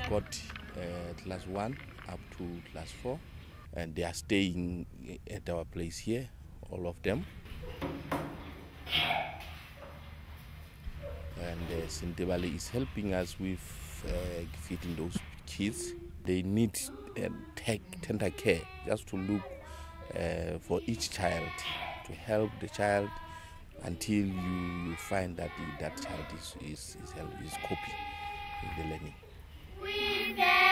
got class 1 up to class 4, and they are staying at our place here, all of them. And Sentebale is helping us with feeding those kids. They need tender care, just to look for each child, to help the child until you find that that child is coping in the learning.